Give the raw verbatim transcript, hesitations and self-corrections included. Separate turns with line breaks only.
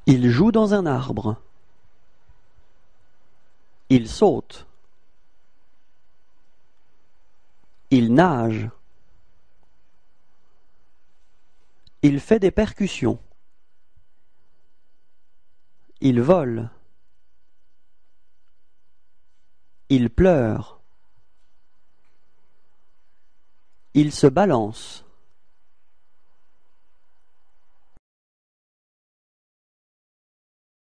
Il joue dans un arbre. Il saute. Il nage. Il fait des percussions. Il vole. Il pleure. Il se balance.